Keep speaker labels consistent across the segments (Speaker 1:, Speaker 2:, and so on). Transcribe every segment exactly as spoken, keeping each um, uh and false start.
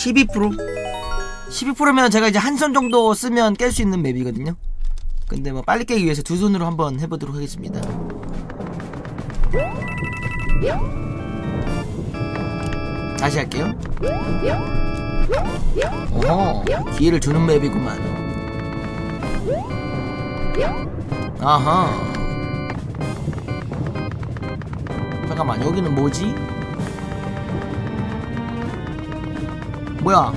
Speaker 1: 십이 퍼센트? 십이 퍼센트면 제가 이제 한 손 정도 쓰면 깰 수 있는 맵이거든요. 근데 뭐 빨리 깨기 위해서 두 손으로 한번 해보도록 하겠습니다. 다시 할게요. 어허, 기회를 주는 맵이구만. 아하. 잠깐만, 여기는 뭐지? 뭐야?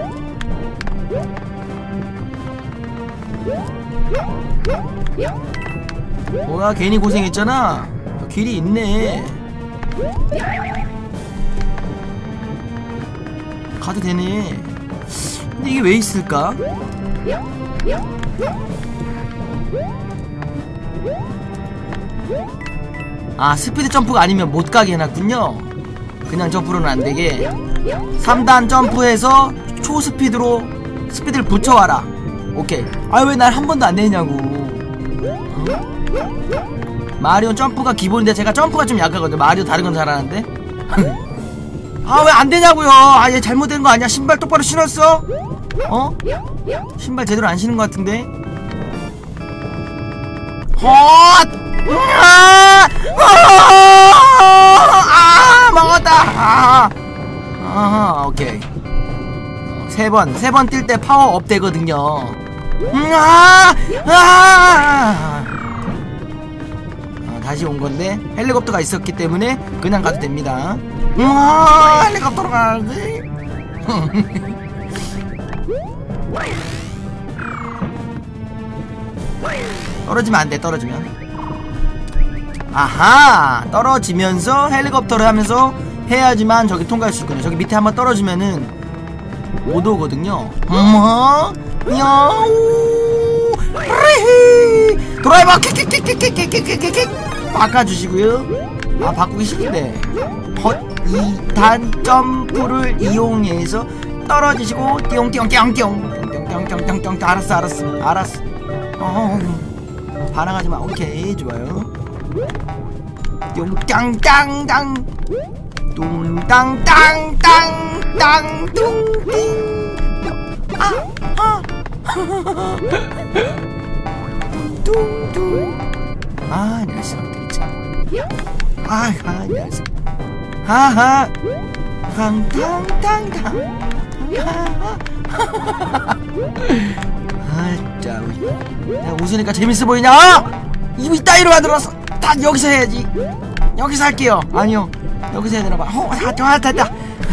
Speaker 1: 뭐야, 괜히 고생했잖아. 길이 있네. 가도 되네. 근데 이게 왜 있을까? 아, 스피드 점프가 아니면 못 가게 해놨군요. 그냥 점프로는 안 되게. 삼 단 점프해서 초스피드로 스피드를 붙여와라. 오케이. 아, 왜 날 한 번도 안 되냐고. 어? 마리오 점프가 기본인데 제가 점프가 좀 약하거든. 마리오 다른 건 잘하는데. 아, 왜 안 되냐고요. 아, 얘 잘못된 거 아니야? 신발 똑바로 신었어? 어? 신발 제대로 안 신은 거 같은데. 헛! 아! 아! 먹었다. 아! 아하, 오케이. 세 번, 세 번 뛸 때 파워업 되거든요. 음, 아! 아! 아, 다시 온 건데 헬리콥터가 있었기 때문에 그냥 가도 됩니다. 음, 아! 헬리콥터로 가야지. 떨어지면 안 돼, 떨어지면. 아하! 떨어지면서 헬리콥터를 하면서 해야지만 저기 통과할 수 있군요. 저기 밑에 한번 떨어지면은 못 오거든요. 어머! 야우! 리히! 드라이버 킥킥킥킥킥킥킥킥킥! 바꿔주시고요. 아, 바꾸기 싫은데. 헛 이 단 점프를 이용해서 떨어지시고 띠용띠용띠용띠용 띠용띠용띠용띠용. 알았어, 알았어, 알았어. 어, 반항하지마. 오케이, 좋아요. 똥땅땅땅 뚱땅땅땅땅 뚱띵. 아, 아. 뚱뚱. 아, 녀석들 참. 아, 아, 녀석. 하하. 탕탕탕탕. 아, 짜. 내가 웃으니까 재밌어 보이냐? 입이 따위로 만들었어. 다 여기서 해야지. 여기서 할게요. 아니요, 여기서 해야 되나봐. 어, 아, 아, 됐다.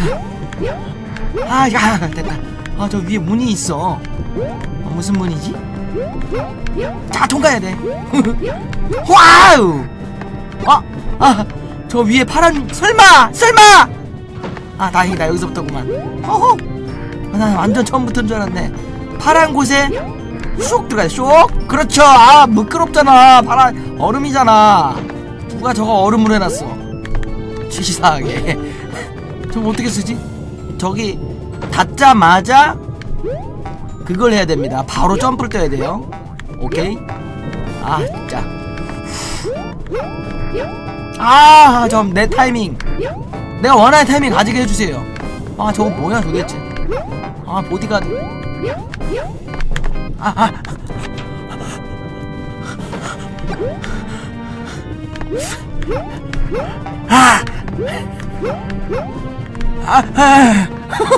Speaker 1: 아, 야, 됐다. 아, 저 위에 문이 있어. 어, 무슨 문이지? 자, 통과해야 돼. 와우. 아, 아, 저 위에 파란. 설마, 설마. 아, 다행이다. 여기서부터구만. 허허. 아, 나 완전 처음부터인 줄 알았네. 파란 곳에 쏙 들어가요. 쏙. 그렇죠. 아, 미끄럽잖아. 파란 얼음이잖아. 누가 저거 얼음으로 해놨어. 치사하게. 저거 어떻게 쓰지? 저기 닿자마자 그걸 해야 됩니다. 바로 점프를 떠야 돼요. 오케이. 아, 진짜. 아, 좀 내 타이밍, 내가 원하는 타이밍 가지게 해주세요. 아, 저거 뭐야 도대체. 아, 보디가드. 아, 아. 아, 아, 아.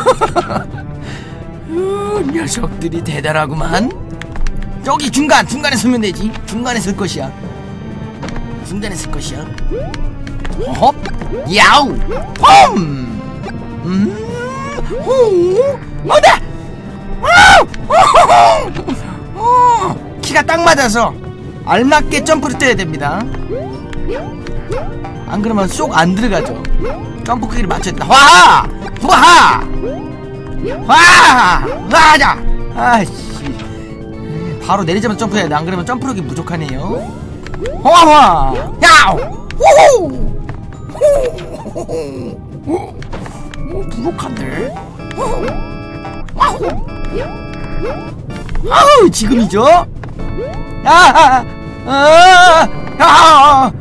Speaker 1: 우, 녀석들이 대단하구만. 저기 중간, 중간에 서면 되지. 중간에 설 것이야. 중간에 설 것이야. 홉, 야우, 홈. 음, 호, 어다. 어, 키가 딱 맞아서 알맞게 점프를 뛰어야 됩니다. 안 그러면 쏙 안 들어가죠. 점프 크기를 맞춰야 된다. 와! 와! 와! 와자! 아이씨. 바로 내리자마자 점프해야 돼. 안 그러면 점프력이 부족하네요. 와와! 야우! 오호! 오, 부족한데? 와우! 아우, 지금이죠? 아! 아! 아! 아!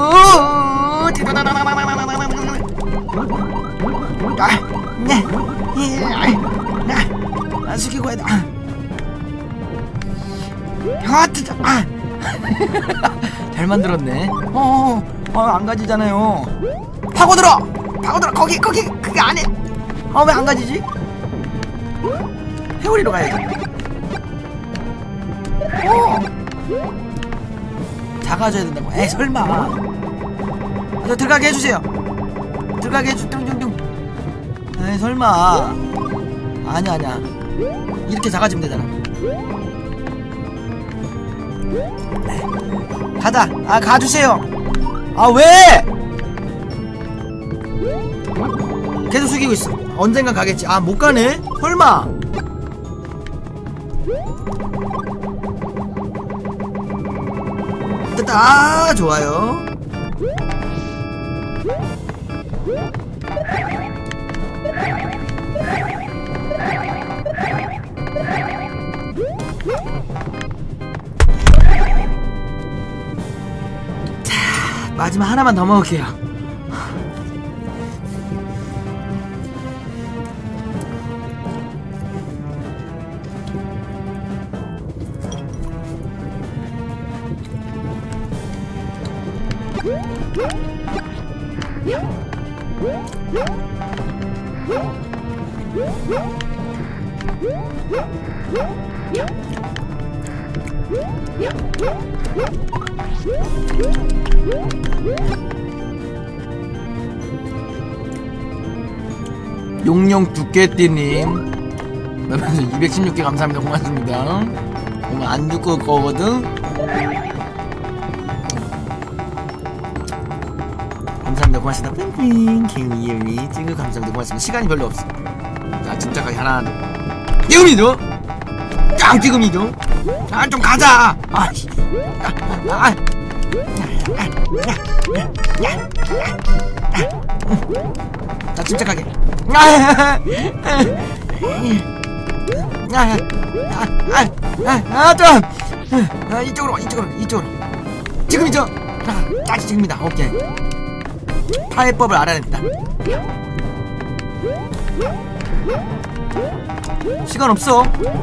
Speaker 1: 아, 네. 아, 숙이고 해야 돼. 아, 진짜. 아. 잘 만들었네. 어, 어, 안 가지잖아요. 파고들어, 파고들어. 거기, 거기, 그게 안에. 어, 왜 안 가지지? 회오리로 가야지. 어. 작아져야 된다고. 에이, 설마. 아, 저 들어가게 해주세요. 들어가게 해주, 뚱뚱뚱. 에이, 설마. 아니야, 아니야. 이렇게 작아지면 되잖아. 가자. 아, 가주세요. 아, 왜? 계속 숙이고 있어. 언젠간 가겠지. 아, 못 가네? 설마. 됐다. 아, 좋아요. 자, 마지막 하나만 더 먹을게요. 용용 두께띠님 이백십육 개 감사합니다. 고맙습니다. 오늘 안 죽을 거거든. 감사합니다. 고맙습니다. 핑핑 개미예미 찡긋 감사합니다. 고맙습니다. 시간이 별로 없어. 자, 침착하게 하나 지금이죠. 짱 지금이죠. 아, 좀 가자. 아, 아, 아. 자, 침착하게. 아, 아, 아, 아, 좀. 아, 이쪽으로, 이쪽으로, 이쪽으로. 지금이죠. 아, 딱 지금이다. 오케이. 파해법을 알아야 된다. 시간 없어.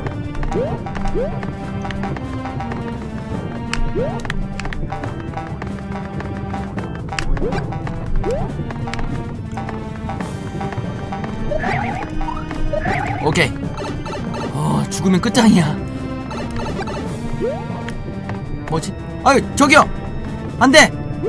Speaker 1: 오케이. 어, 죽으면 끝장이야. 뭐지? 아유, 저기요. 안돼.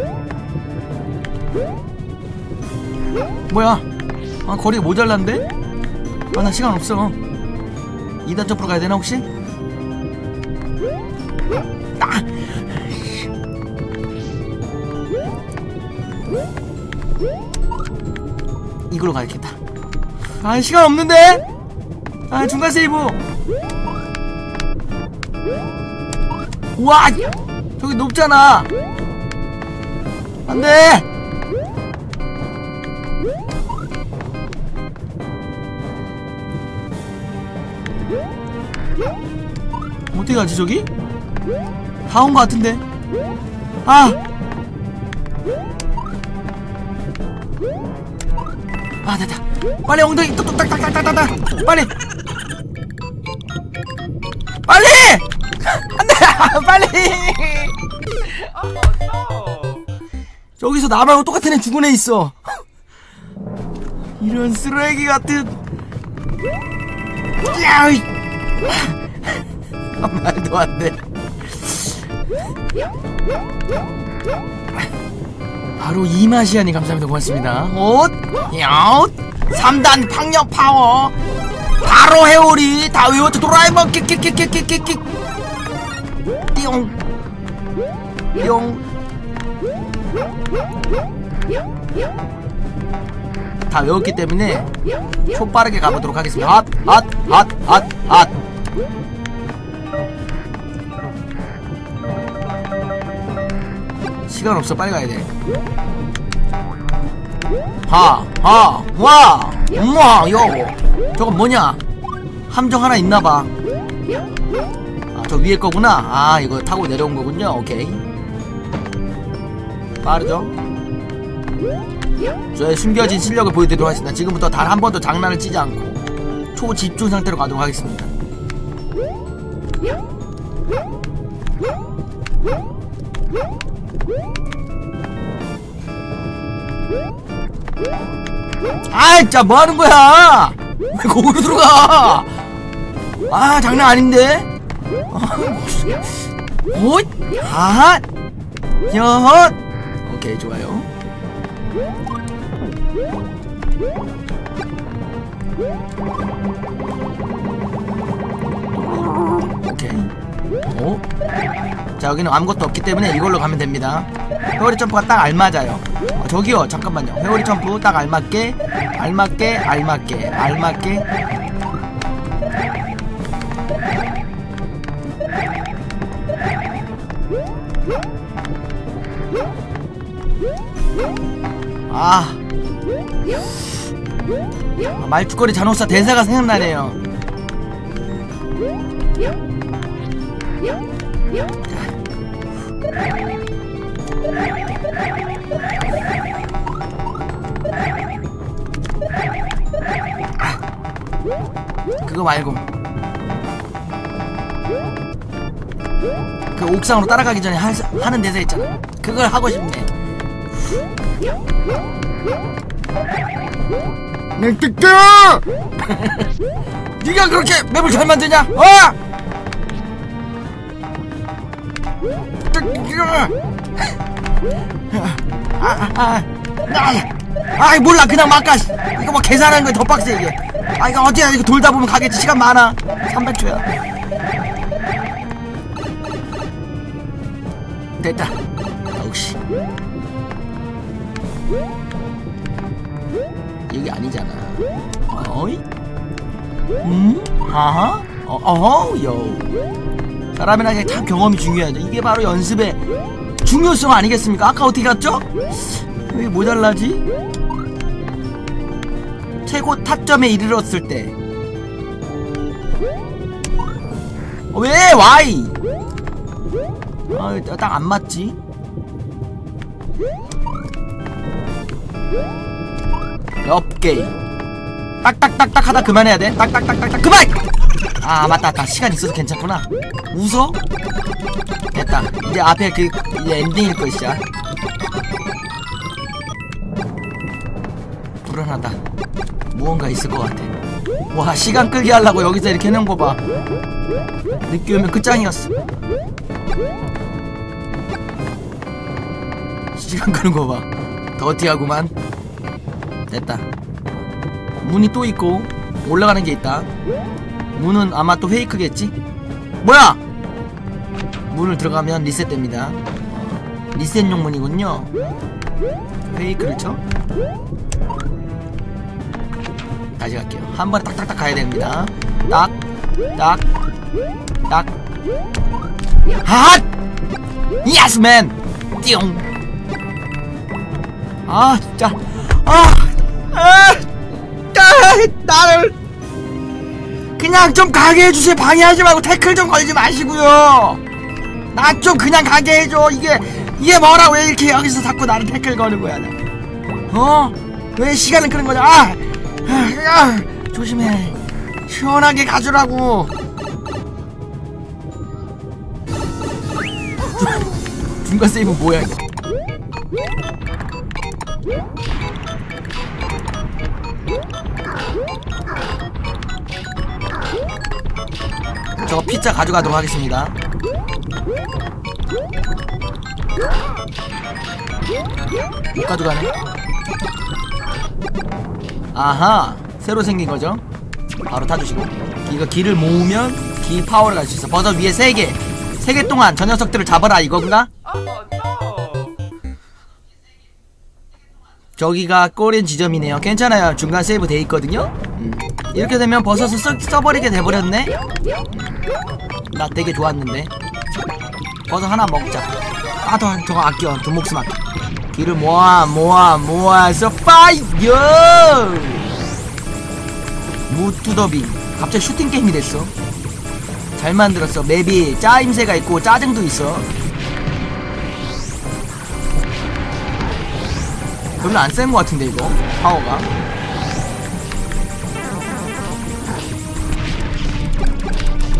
Speaker 1: 뭐야? 아, 거리가 모자란데? 아, 나 시간 없어. 이 단 점프로 가야 되나 혹시? 아! 이걸로 가야겠다. 아, 시간 없는데? 아, 중간 세이브. 우와, 저기 높잖아. 안돼. 어떻게 가지 저기? 다 온 거 같은데. 아, 아, 됐다. 빨리 엉덩이 뚝뚝딱딱딱딱딱. 빨리 빨리. 안돼. 빨리. 저기서 나하고 똑같은 애 죽은 애 있어. 이런 쓰레기 같은. 야, 말도 안 돼. 바로 이 맛이야니 감사합니다. 고맙습니다. 옷, 야, 삼 단 박력 파워, 바로 회오리, 다 외웠죠. 도라에몽, 끽끽끽끽끽끽, 띠용, 띠용. 다 외웠기 때문에 초빠르게 가보도록 하겠습니다. 핫, 핫, 핫, 핫, 핫. 시간 없어. 빨리 가야 돼. 하, 하, 와, 우와, 요. 저건 뭐냐? 함정 하나 있나봐. 아, 저 위에 거구나. 아, 이거 타고 내려온 거군요. 오케이. 빠르죠? 저의 숨겨진 실력을 보여드리도록 하겠습니다. 지금부터 단 한 번도 장난을 치지 않고 초집중 상태로 가도록 하겠습니다. 아이 진짜 뭐하는 거야? 왜 거기로 들어가? 아 장난 아닌데? 오, 아, 여, 오케이 좋아요. 오케이. 오. 자 여기는 아무것도 없기 때문에 이걸로 가면 됩니다. 회오리 점프가 딱 알맞아요. 어, 저기요 잠깐만요. 회오리 점프 딱 알맞게 알맞게 알맞게 알맞게. 아, 아 말투거리 잔혹사 대사가 생각나네요. 아, 그거 말고 그 옥상으로 따라가기 전에 하, 하는 대사 있잖아. 그걸 하고 싶네. 내 뜨뜨! 네가 그렇게 맵을 잘 만드냐? 어? 아, 아, 아, 아이 몰라 그냥 막가. 이거 뭐 계산하는 거에 더 빡세 이게. 아 이거 어디야 이거 돌다 보면 가겠지. 시간 많아. 삼백 초야. 됐다. 역시 여기 아니잖아. 어이? 음? 아하? 어, 어허, 요. 사람이라는 게 다 경험이 중요하죠. 이게 바로 연습의 중요성 아니겠습니까? 아까 어떻게 갔죠? 왜 모자라지? 최고 타점에 이르렀을 때. 어, 왜? 와이? 아, 딱 안 맞지? 업게이 딱딱딱딱 하다 그만해야 돼. 딱딱딱딱딱 그만! 아 맞다 맞다 시간 있어서 괜찮구나. 웃어? 됐다. 이제 앞에 그 이제 엔딩일 것이야. 불안하다. 무언가 있을 것 같아. 와 시간 끌게 하려고 여기서 이렇게 해놓은 거 봐. 늦게 오면 끝장이었어. 시간 끄는 거 봐. 더티하구만. 됐다. 문이 또 있고 올라가는 게 있다. 문은 아마 또 페이크겠지? 뭐야! 문을 들어가면 리셋됩니다. 리셋용 문이군요. 페이크를 쳐? 다시 갈게요. 한 번에 딱딱딱 가야 됩니다. 딱, 딱, 딱. 핫! 예스맨! 띠용! 아 진짜 아, 아, 아, 나를 그냥 좀 가게 해주세요. 방해하지 말고 태클 좀 걸지 마시고요. 나 좀 그냥 가게 해줘. 이게 이게 뭐라 왜 이렇게 여기서 자꾸 나를 태클 거는 거야? 어? 왜 시간을 끄는 거냐? 아, 아, 아, 조심해. 시원하게 가주라고. 중간 세이브 뭐야 이거? 저 피자 가져가도록 하겠습니다. 못 가져가네. 아하 새로 생긴 거죠. 바로 타주시고 이거 기를 모으면 기 파워를 갈 수 있어. 버섯 위에 세 개 세 개 동안 저 녀석들을 잡아라 이건가? 저기가 꼬린 지점이네요. 괜찮아요. 중간 세이브 돼 있거든요. 음. 이렇게 되면 버섯을 써, 써버리게 돼버렸네. 음. 나 되게 좋았는데. 버섯 하나 먹자. 아, 더 저거 아껴. 두 목숨 아껴. 기를 모아 모아 모아서 파이어. 무뚜더비. 갑자기 슈팅 게임이 됐어. 잘 만들었어. 맵이 짜임새가 있고 짜증도 있어. 별로 안 센 것 같은데 이거 파워가.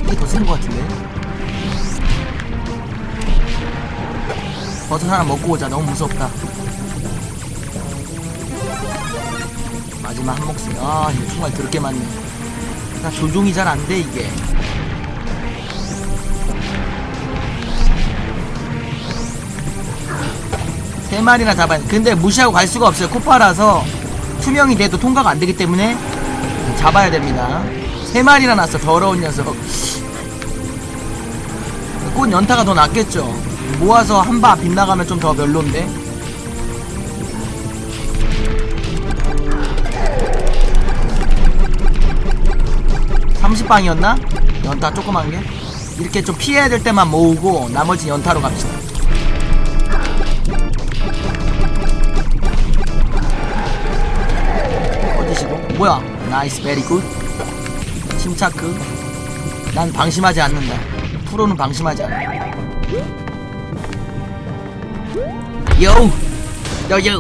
Speaker 1: 이게 더 센 것 같은데. 버섯 하나 먹고 오자. 너무 무섭다. 마지막 한 목숨. 아 이거 정말 더럽게 많네. 나 조종이 잘 안 돼 이게. 세 마리나 잡아야 돼. 근데 무시하고 갈 수가 없어요. 코파라서 투명이 돼도 통과가 안 되기 때문에 잡아야 됩니다. 세 마리나 났어. 더러운 녀석. 꽃 연타가 더 낫겠죠. 모아서 한 바 빗나가면 좀 더 별론데. 삼십 방이었나? 연타 조그만 게. 이렇게 좀 피해야 될 때만 모으고 나머지 연타로 갑시다. 어디시고? 뭐야? 나이스 베리 굿. 침착크. 난 방심하지 않는다. 프로는 방심하지 않아. 요! 요요!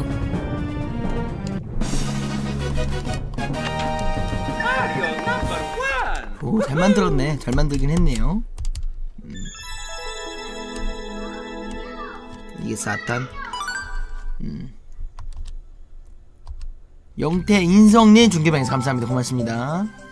Speaker 1: 오, 잘 만들었네. 잘 만들긴 했네요. 음. 이게 사탄. 음. 영태 인성님 중계방에서 감사합니다. 고맙습니다.